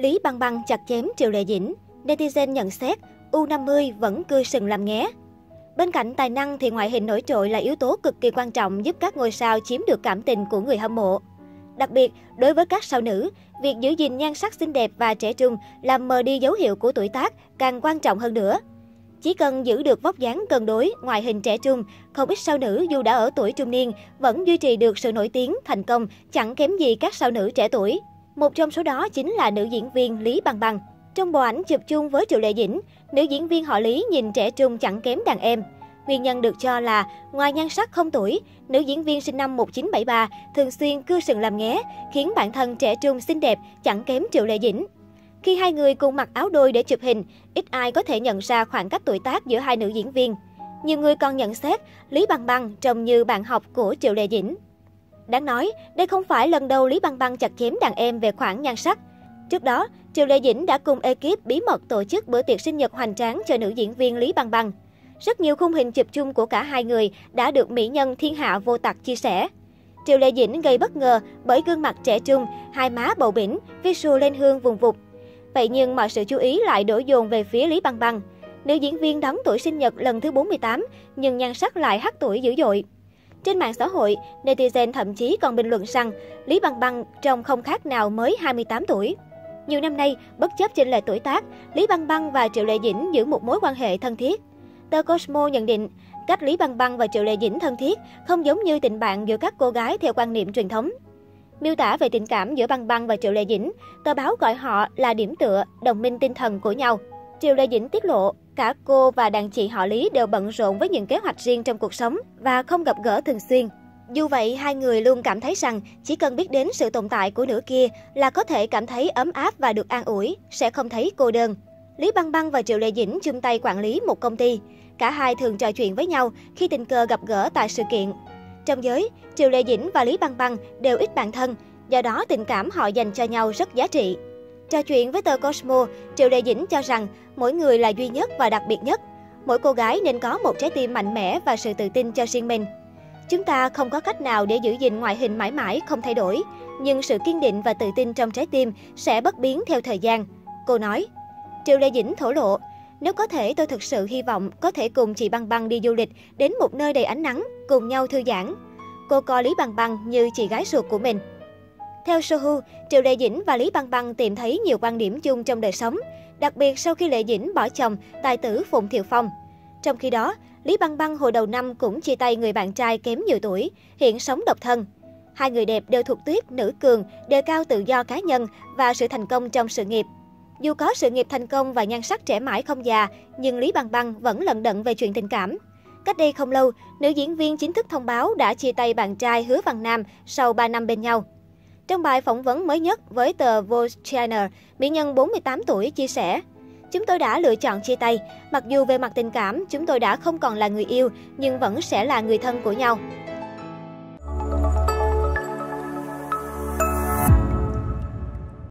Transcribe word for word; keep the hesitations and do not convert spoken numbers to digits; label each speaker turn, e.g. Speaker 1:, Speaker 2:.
Speaker 1: Lý Băng Băng chặt chém Triệu Lệ Dĩnh, netizen nhận xét u năm mươi vẫn cưa sừng làm nghé. Bên cạnh tài năng thì ngoại hình nổi trội là yếu tố cực kỳ quan trọng giúp các ngôi sao chiếm được cảm tình của người hâm mộ. Đặc biệt, đối với các sao nữ, việc giữ gìn nhan sắc xinh đẹp và trẻ trung làm mờ đi dấu hiệu của tuổi tác càng quan trọng hơn nữa. Chỉ cần giữ được vóc dáng cân đối, ngoại hình trẻ trung, không ít sao nữ dù đã ở tuổi trung niên vẫn duy trì được sự nổi tiếng, thành công chẳng kém gì các sao nữ trẻ tuổi. Một trong số đó chính là nữ diễn viên Lý Băng Băng. Trong bộ ảnh chụp chung với Triệu Lệ Dĩnh, nữ diễn viên họ Lý nhìn trẻ trung chẳng kém đàn em. Nguyên nhân được cho là, ngoài nhan sắc không tuổi, nữ diễn viên sinh năm một nghìn chín trăm bảy mươi ba thường xuyên cưa sừng làm nghé, khiến bản thân trẻ trung xinh đẹp chẳng kém Triệu Lệ Dĩnh. Khi hai người cùng mặc áo đôi để chụp hình, ít ai có thể nhận ra khoảng cách tuổi tác giữa hai nữ diễn viên. Nhiều người còn nhận xét Lý Băng Băng trông như bạn học của Triệu Lệ Dĩnh. Đáng nói, đây không phải lần đầu Lý Băng Băng chặt chém đàn em về khoản nhan sắc. Trước đó, Triệu Lệ Dĩnh đã cùng ekip bí mật tổ chức bữa tiệc sinh nhật hoành tráng cho nữ diễn viên Lý Băng Băng. Rất nhiều khung hình chụp chung của cả hai người đã được mỹ nhân thiên hạ Vô Tặc chia sẻ. Triệu Lệ Dĩnh gây bất ngờ bởi gương mặt trẻ trung, hai má bầu bĩnh, visual lên hương vùng vụt. Vậy nhưng mọi sự chú ý lại đổ dồn về phía Lý Băng Băng. Nữ diễn viên đón tuổi sinh nhật lần thứ bốn mươi tám, nhưng nhan sắc lại hắt tuổi dữ dội. Trên mạng xã hội, netizen thậm chí còn bình luận rằng Lý Băng Băng trông không khác nào mới hai mươi tám tuổi. Nhiều năm nay, bất chấp chênh lệch tuổi tác, Lý Băng Băng và Triệu Lệ Dĩnh giữ một mối quan hệ thân thiết. Tờ Cosmo nhận định, cách Lý Băng Băng và Triệu Lệ Dĩnh thân thiết không giống như tình bạn giữa các cô gái theo quan niệm truyền thống. Miêu tả về tình cảm giữa Băng Băng và Triệu Lệ Dĩnh, tờ báo gọi họ là điểm tựa, đồng minh tinh thần của nhau. Triệu Lệ Dĩnh tiết lộ, cả cô và đàn chị họ Lý đều bận rộn với những kế hoạch riêng trong cuộc sống và không gặp gỡ thường xuyên. Dù vậy, hai người luôn cảm thấy rằng chỉ cần biết đến sự tồn tại của nửa kia là có thể cảm thấy ấm áp và được an ủi, sẽ không thấy cô đơn. Lý Băng Băng và Triệu Lệ Dĩnh chung tay quản lý một công ty. Cả hai thường trò chuyện với nhau khi tình cờ gặp gỡ tại sự kiện. Trong giới, Triệu Lệ Dĩnh và Lý Băng Băng đều ít bạn thân, do đó tình cảm họ dành cho nhau rất giá trị. Trò chuyện với tờ Cosmo, Triệu Lệ Dĩnh cho rằng mỗi người là duy nhất và đặc biệt nhất. Mỗi cô gái nên có một trái tim mạnh mẽ và sự tự tin cho riêng mình. Chúng ta không có cách nào để giữ gìn ngoại hình mãi mãi không thay đổi, nhưng sự kiên định và tự tin trong trái tim sẽ bất biến theo thời gian, cô nói. Triệu Lệ Dĩnh thổ lộ, nếu có thể tôi thực sự hy vọng có thể cùng chị Băng Băng đi du lịch đến một nơi đầy ánh nắng, cùng nhau thư giãn. Cô coi Lý Băng Băng như chị gái ruột của mình. Theo Sohu, Triệu Lệ Dĩnh và Lý Băng Băng tìm thấy nhiều quan điểm chung trong đời sống, đặc biệt sau khi Lệ Dĩnh bỏ chồng, tài tử Phùng Thiệu Phong. Trong khi đó, Lý Băng Băng hồi đầu năm cũng chia tay người bạn trai kém nhiều tuổi, hiện sống độc thân. Hai người đẹp đều thuộc tuýp nữ cường, đề cao tự do cá nhân và sự thành công trong sự nghiệp. Dù có sự nghiệp thành công và nhan sắc trẻ mãi không già, nhưng Lý Băng Băng vẫn lận đận về chuyện tình cảm. Cách đây không lâu, nữ diễn viên chính thức thông báo đã chia tay bạn trai Hứa Văn Nam sau ba năm bên nhau. Trong bài phỏng vấn mới nhất với tờ Vogue Channel, mỹ nhân bốn mươi tám tuổi chia sẻ, chúng tôi đã lựa chọn chia tay, mặc dù về mặt tình cảm chúng tôi đã không còn là người yêu nhưng vẫn sẽ là người thân của nhau.